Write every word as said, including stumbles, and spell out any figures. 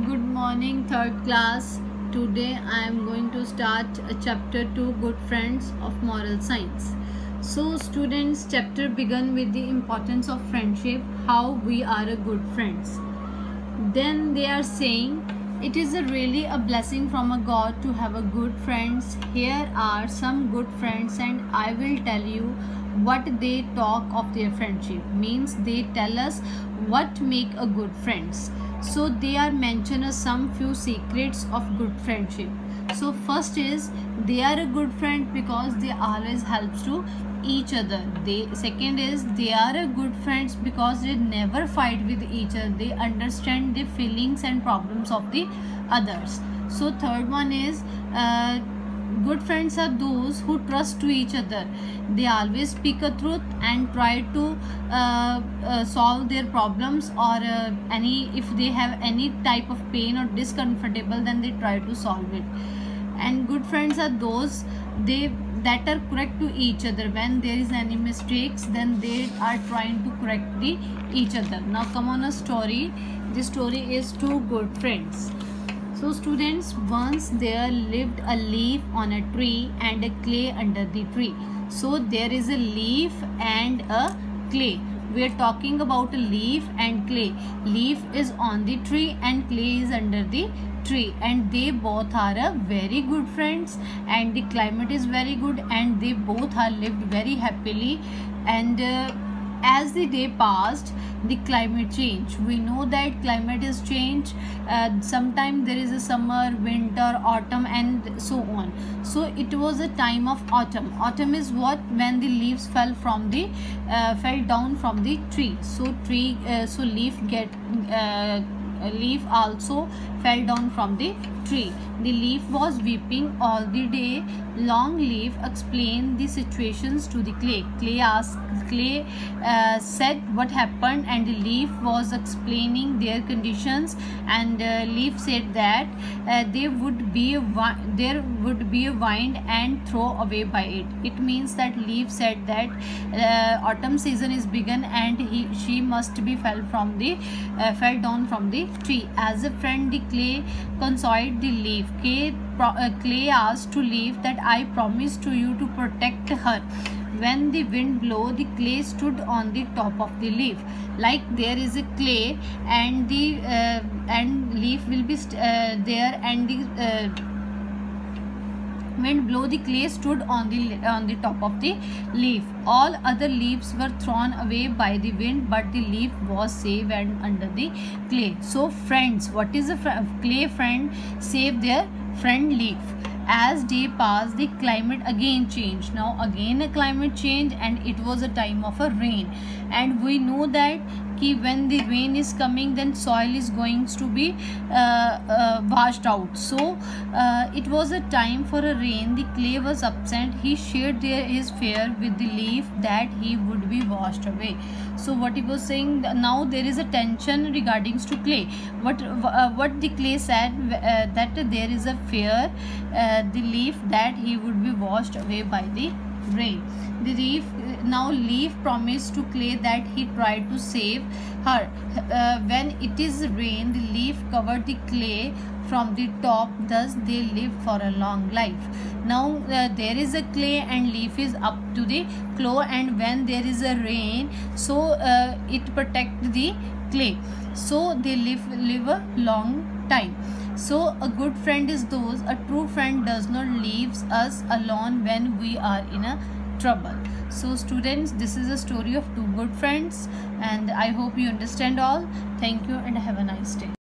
Good morning, third class. Today I am going to start a chapter two, Good Friends of Moral Science. So students, chapter began with the importance of friendship, how we are a good friends. Then they are saying it is a really a blessing from a God to have a good friends. Here are some good friends and I will tell you what they talk of their friendship. Means they tell us what make a good friends. So they are mention us some few secrets of good friendship. So first is they are a good friend because they always helps to each other. They second is they are a good friends because they never fight with each other. They understand the feelings and problems of the others. So third one is uh, good friends are those who trust to each other. They always speak a truth and try to uh, uh, solve their problems, or uh, any if they have any type of pain or discomfortable, then they try to solve it. And good friends are those they that are correct to each other. When there is any mistakes, then they are trying to correct the each other. Now come on a story. This story is two good friends. So students, once there lived a leaf on a tree and a clay under the tree. So there is a leaf and a clay. We are talking about a leaf and clay. Leaf is on the tree and clay is under the tree, and they both are a very good friends, and the climate is very good, and they both are lived very happily. And uh, as the day passed, the climate changed. We know that climate is changed. Uh, sometimes there is a summer, winter, autumn, and so on. So it was a time of autumn. Autumn is what? When the leaves fell from the uh, fell down from the tree. So tree uh, so leaf get uh, leaf also fell down from the tree. The leaf was weeping all the day. Long leaf explained the situations to the clay. Clay asked clay uh, said what happened, and the leaf was explaining their conditions, and uh, leaf said that uh, they would be a there would be a wind and throw away by it. It means that leaf said that uh, autumn season is begun, and he she must be fell from the uh, fell down from the tree. As a friend, the clay consoled the leaf. Clay, uh, clay asked to leaf that I promise to you to protect her. When the wind blow, the clay stood on the top of the leaf. Like there is a clay, and the uh, and leaf will be uh, there, and the uh, wind blow, the clay stood on the on the top of the leaf. All other leaves were thrown away by the wind, but the leaf was safe and under the clay. So friends, what is a fr clay friend? Save their friend leaf. As day passed, the climate again changed. Now again a climate change, and it was a time of a rain. And we know that ki when the rain is coming, then soil is going to be uh, uh, washed out. So uh, it was a time for a rain. The clay was absent. He shared their, his fear with the leaf that he would be washed away. So what he was saying, now there is a tension regarding to clay. What uh, what the clay said, uh, that there is a fear uh, the leaf that he would be washed away by the rain. The leaf now leaf promised to clay that he tried to save her. Uh, when it is rain, the leaf covered the clay from the top. Thus they lived for a long life. Now uh, there is a clay and leaf is up to the claw, and when there is a rain, so uh, it protect the clay. So they live live a long time. So a good friend is those, a true friend does not leaves us alone when we are in a trouble. So students, this is a story of two good friends, and I hope you understand all. Thank you and have a nice day.